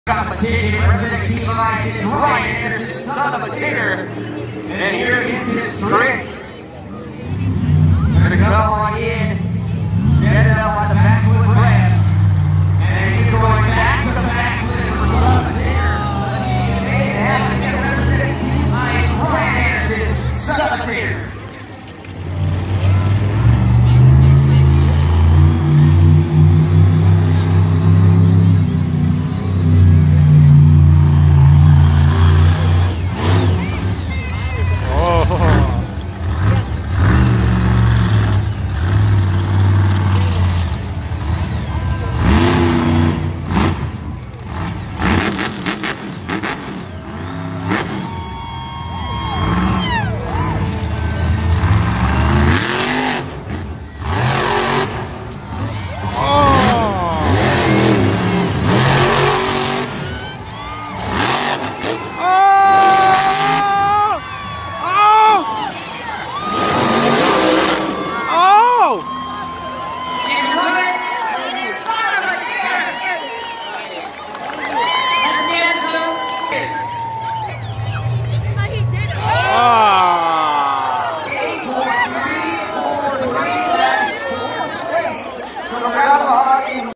Competition representing Team Ice is Ryan Anderson, son of a tigger. And here is his trick. Gonna come on in, set it up on the back.